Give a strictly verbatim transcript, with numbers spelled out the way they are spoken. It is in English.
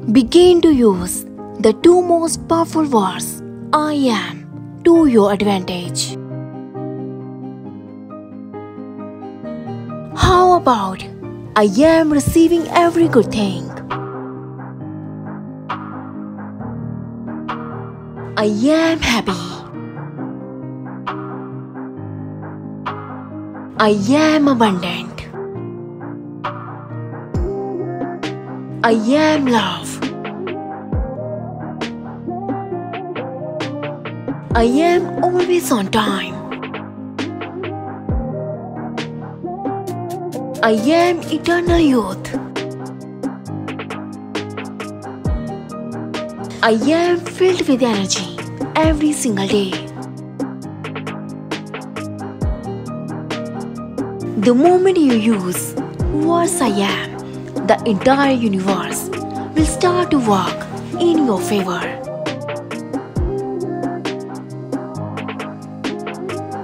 Begin to use the two most powerful words I am to your advantage. How about I am receiving every good thing? I am happy. I am abundant. I am love. I am always on time. I am eternal youth. I am filled with energy every single day. The moment you use words I am, the entire universe will start to work in your favor.